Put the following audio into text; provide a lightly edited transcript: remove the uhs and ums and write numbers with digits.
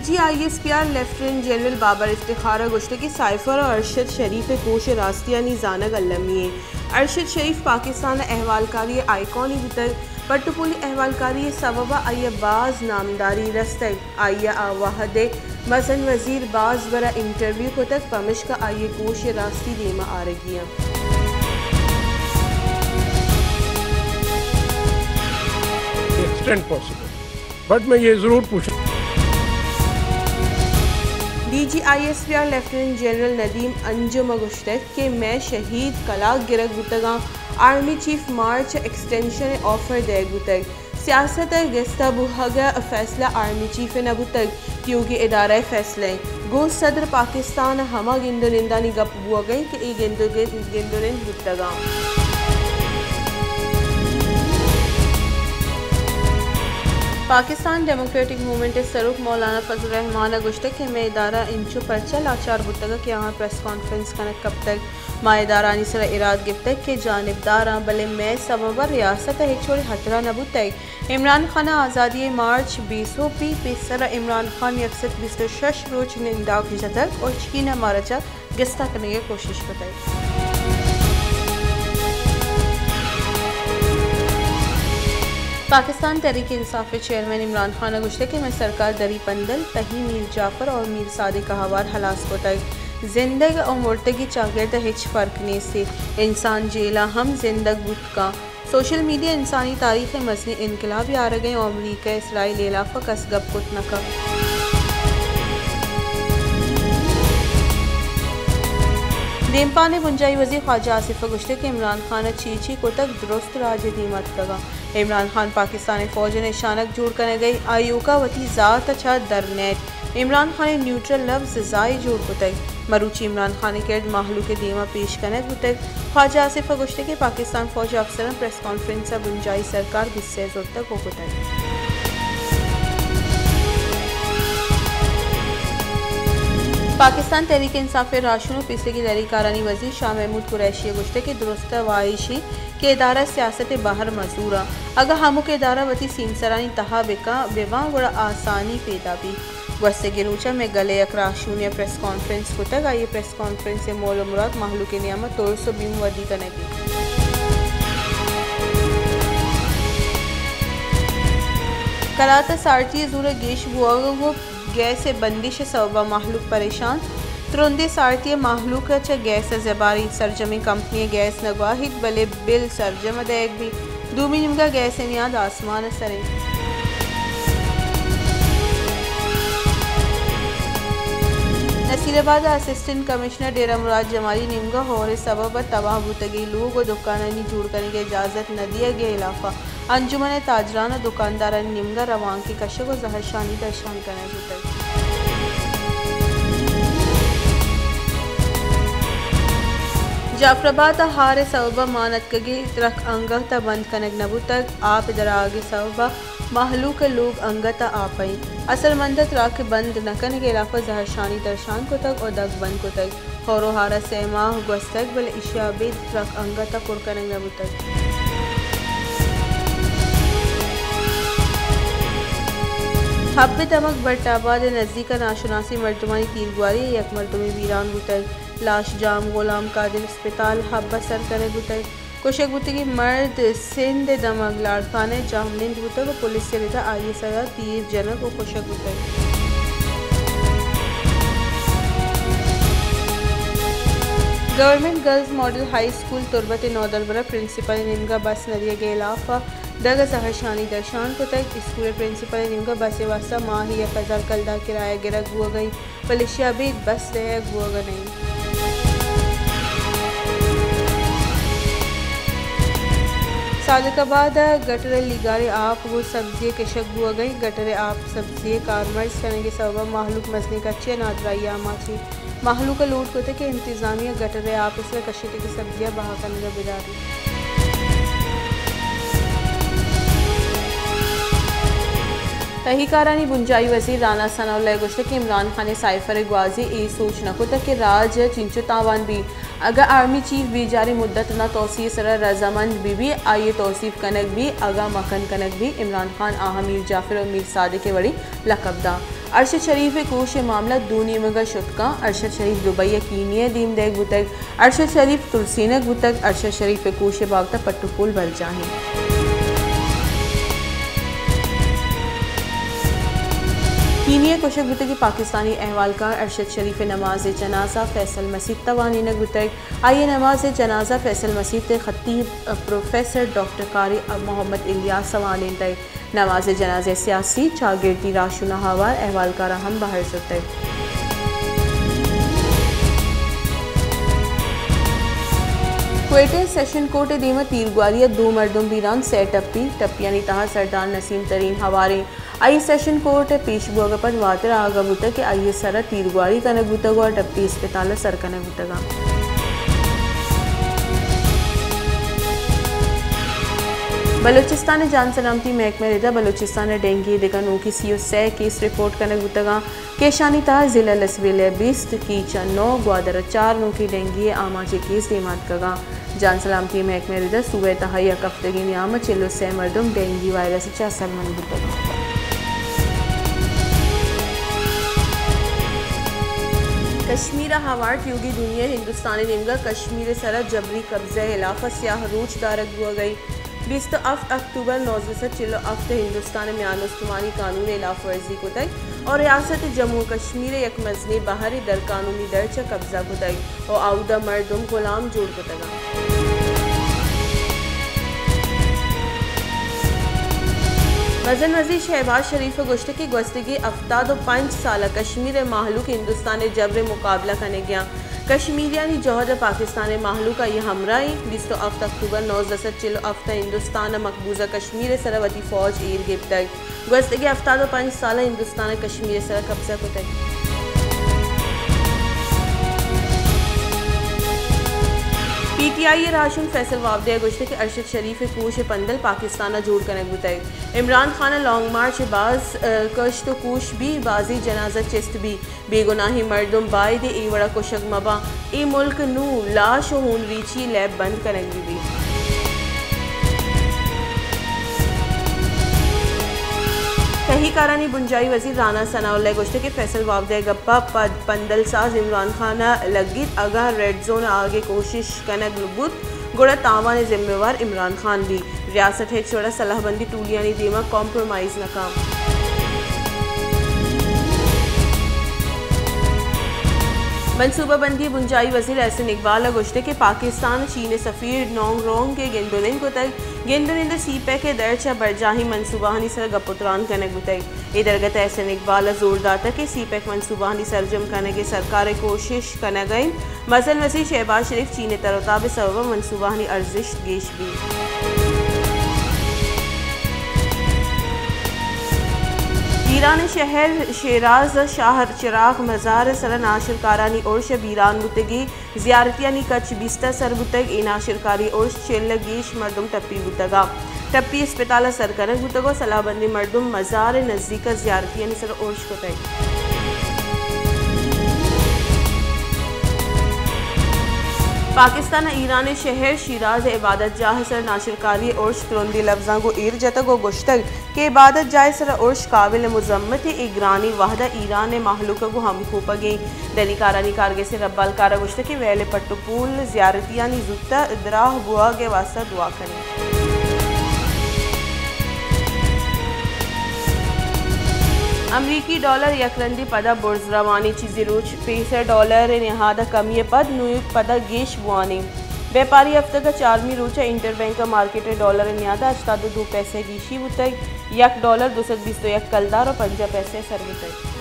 DGISPR lieutenant general Babar Iftikhar गुश्तगी cipher और अरशद शरीफ कोश रास्तियानी जानग अल्लमिये अरशद शरीफ पाकिस्तान अहवालकारी आइकॉनी बुतर पट्टुपुली अहवालकारी सबबा आइया बाज नामदारी रस्तक आइया आवाहदे मसन वजीर बाज बरा इंटरव्यू को तक पमिश का आइए कोश रास्ती देमा आ रही बट मैं ये ज़रूर पूछूँ DGISPR lieutenant general Nadeem Anjum गुश्तक के मैं शहीद कलाक गिरक गुतगा army chief March extension offer दे गुतक सियासत गस्ता बुहागा फैसला आर्मी चीफ नबुतक क्योंकि इदारा फैसले गो सदर पाकिस्तान हमा गिंदुरिंदानी गप बुआ गई कि गिंदुरिंद गुतगा पाकिस्तान डेमोक्रेटिक मूवमेंट सरुख मौलाना फजल रहमान गुश्तक के मैं इदारा इंचो परचा लाचार बुतगा के यहाँ प्रेस कॉन्फ्रेंस कनक कब तक माएदारा निसर इराद गिफ्तक के जानबदारा बले मैं सबब रियासत हिचोड़ हटरा नबुतक इमरान खान आज़ादी मार्च 20 पेसर इमरान खान यकसत 26 रोज निंदा खिजतक और चीन मारचा गिस्ता करने की कोशिश बताई। पाकिस्तान तहरीक इंसाफ के चेयरमैन इमरान खान गुश्तक में सरकार दरी पंदल तही मीर जाफर और मीर सादिक हवार हलास को तक जिंदग और मुर्तगी चागिर हिच फ़र्क ने से इंसान जेला हम जिंदग बुत का सोशल मीडिया इंसानी तारीख़ मजनी इनकलाब आ रहे और अमरीका इसराइल इलाफा कसगब कुत नकब देमपा ने बुंजाई वज़ीर ख्वाजा आसिफ गुश्तक के इमरान खान चीची को तक दुरुस्त राज दीमत लगा इमरान खान पाकिस्तानी फ़ौज ने शानक जोड़ कर गई आयुका वती ज़ात अच्छा दरनेट इमरान खान न्यूट्रल लफ्ज़ ज़ाय जोड़ को तक मरूची इमरान खान के माहलू के दीमा पेश करने को तक ख्वाजा आसिफ गुश्तक के पाकिस्तान फ़ौज अफसर प्रेस कॉन्फ्रेंस बुंजाई सरकार गुस्से जोड़ तक हो तक पाकिस्तान तहरीक इंसाफ राशुन पिछले की दरी कारानी वजीर शाह महमूद कुरैशी गुश्ते के दुरुस्त वाइशी के इदारा सियासत बाहर मजूरा अगर हमो के इदारा वती सीमसरानी तहा बेका बेवा बड़ा आसानी पैदा भी वस्ते के रूचा में गले अकराशून या प्रेस कॉन्फ्रेंस को तक आइए प्रेस कॉन्फ्रेंस से मोल मुराद माहलू के नियामत 320 वदी कनेगी कराता सारती जूर गेश बुआ गैस बंदिश सबबा माहलूक परेशान तुरंदे सारती माहलूक गैस जबारी सरजमी कंपनी गैस नगवाहिद बले बिल सरजम अदैक भी दूमी निमगा गैस नियाद आसमान सरे नसीराबाद असिस्टेंट कमिश्नर डेरा मुराद जमाली निमगा और सबब तबाह बुतगी लोग दुकानी जोड़ करने की इजाज़त न दिया गया इलाफा अंजुमन ताजरान दुकानदार निमगा रवान की कशक व जहरशानी दर्शान करने जुटे जाफराबाद हार सबबा मानत कगी रख अंगत बंद कनक नबू तक आप इधर आगे सबबा माहलू के लोग अंगत आपई असल मंदत राख बंद नकन के इलाफा जहरशानी दर्शान को तक और दग बंद को तक हौरो हारा सहमाह गस्तक बल इशाबिद रख अंगत कुरकनक नबू तक हब्बे दमक बट्टाबाद नज़दीक नाशुनासी मर्दमानी तीरगुआरी एक मर्दमी वीरान बुतर लाश जाम गुलाम कादिर अस्पताल हब्बा सर करे बुतर कुशक बुतगी मर्द सिंध दमक लाड़काने जामलिंद बुतर को पुलिस से रिदा आइए सजा तीर जनक को कुशक बुतर government girls model high school Turbat नौदलबरा प्रिंसिपल निमगा बस नदिया के इलाफा दग जहरशानी दर्शान को तक स्कूल प्रिंसिपल निमगा बस वास्ता माह ही 1000 कलदा किराया गिरक हुआ गई पलिशिया भी बस रह हुआ नहीं सादिकाबाद गटर लिगारे आप वो सब्जी कशक हुआ गई गटर आप सब्जी कारमर्स करने के सबब माहलूक मजने का अच्छे नादराइया माची माहलू का लूट को कि इंतज़ामिया गटर आप इसलिए कशीते की सब्जियाँ बहा करने का बिदारी तहीकारानी बुंजाई वज़ीर राना सनाउल्लाह गुश्त कि इमरान खान साइफर ग्वाजी ए सोचना को तक कि राज चिंचो तावान भी अगर आर्मी चीफ भी जारी मुद्दत ना तोसी सर रजामंद भी आइए तौसीफ कनक भी अगा मखन कनक भी इमरान खान आहा मीर जाफर और मीर सादिक के बड़ी लकबदा अरशद शरीफ कोश मामला दूनी मगा शुतका अरशद शरीफ दुबई कीनिया दीम देग बुतक अरशद शरीफ तुलसीनक बुतक अरशद शरीफ कोश बावता पट्टुपुल बल जाही कीनिया कोशक बुतक पाकिस्तानी अहवालकार अरशद शरीफ नमाज जनाजा फैसल मसीद तवानीनक बुतक आइए नमाज जनाजा फैसल मसीद खतीब प्रोफेसर डॉक्टर कारी मोहम्मद इलियास सवालीन तय नमाज जनाजे सियासी चागिरदी राशुना हवार अहवालकार हम बाहर सुते क्वेटे सेशन कोर्ट दीमा तीरगुआरिया दो मर्दुम बीरान से टप्पियानी तहा सरदार नसीम तरीन हवारे आई सेशन कोर्ट पेश बुआगपट वातर आगा बुतक के आइए सरा तीरगुआरी कनक बुतग और टप्पी अस्पताल सर कनक बुतगा बलूचिस्तान जान सलामती महकमा रिदा बलूचिस्तान डेंगू दिगनों की सीओ से केस रिपोर्ट कनक बुतगा केशानी तहा जिला लसवेल 20 कीचा 9 ग्वादर 4 नो की डेंगू आमाचे केस देमात कगा जान सलामती महकमा रिदा सुबह तहाई हफ्तगी नियाम चिल्लो से मर्दुम डेंगू वायरस चासलमन बुतगा कश्मीर हवार ट्यूगी दुनिया हिंदुस्तानी निमगा कश्मीर सरा जबरी कब्जा हिलाफा स्याह रूच दारक हुआ गई 20 अक्टूबर 9 चिल्लो अफ्त हिंदुस्तान में आनुस्तुमानी कानून इलाफ वर्जी को तय और रियासत जम्मू कश्मीर एक मजनी बाहरी दर कानूनी दर्ज कब्जा को तय और आउदा मर्दुम गुलाम जोड़ को तगा वजन वजी शहबाज शरीफ गोश्त की गस्तगी अफ्ताद 5 साल कश्मीर महलूक हिंदुस्तान जबर मुकाबला करने गया कश्मीरियानी जौहर पाकिस्तान महलूक ये हमराई 20 अक्टूबर 9 चिल्लो अफ्ता हिंदुस्तान मकबूजा कश्मीर सरवती फौज ईर गिफ्त गस्तगी अफ्ताद 5 साल हिंदुस्तान कश्मीर सर कब्जा को तय पीटीआई राशन फैसल वावदे गोश्त के अरशद शरीफ कूश पंदल पाकिस्तान जोड़ कनक बुतई इमरान खान लॉन्ग मार्च बाज कश्त कूश भी बाजी जनाजा चेस्ट भी बेगुनाही मर्दुम बायद ए वड़ा कोशक मबा ए मुल्क नू लाश हून रीची लैब बंद कनक भी कही कारानी बुंजाई वजीर राना सनाउल्लाह गोश्त के फैसल वावदे गप्पा पंदल साज इमरान खान लगित अगा रेड जोन आगे कोशिश कनक लुबुत गुड़ा तावान जिम्मेवार इमरान खान भी रियासत है छोड़ा सलाहबंदी टूलियानी दीमा कॉम्प्रोमाइज नाकाम मनसूबाबंदी बुंजाई वजीर एहसन इकबाल गोश्त के पाकिस्तान चीन सफ़ीर नोंग रोंग के गेंदोलिन को तक गेंदोलिंद सीपे के दर्जा बरजाही मनसूबाहानी सर गपुत्रान कनक बुतई इधरगत एहसन इकबाल जोरदार तक के सीपेक मनसूबाहानी सरजम करने के सरकार कोशिश करने गई मसल वजी शहबाज शरीफ चीन तरताब सबब मनसूबाहानी अर्जिश गेश भी ईरान शहर शेराज शाहर चिराग मज़ार सर नाशिरकारानी उर्श बीरान बुतगी ज़ियारतियानी कच बिस्तर सर बुतग ए नाशिरकारी उर्श चिल्ल गेश मर्दुम टप्पी बुतगा टप्पी अस्पताल सर कनक बुतगो सलाहबंदी मर्दुम मज़ार नज़दीक ज़ियारतियानी सर उर्श को तय पाकिस्तान ईरान शहर शिराज इबादत जाह सर नाशिरकारी उर्श तुरंदी लफ्जा को ईर जतक व गुश्तक के इबादत जाय सर उर्श काबिल मुजम्मत इग्रानी वाहदा ईरान महलूक को हम खूपगे दली कारानी कारगे से रब्बाल कारा गुश्त के वेले पट्टुपूल ज़ियारतियानी जुत्ता इदराह बुआ के वास्ता दुआ करें अमरीकी डॉलर यकरंदी पदा बुर्ज रवानी चीज़ी रूच पैसे डॉलर नहादा कमी पद नुयुक पदा गेश बुआनी व्यापारी हफ्ते का 4वीं रूचा इंटरबैंक मार्केट डॉलर न्यादा अष्टादो 2 पैसे गीशी बुतई $1 220 कलदार और 5 पैसे सरगुतई।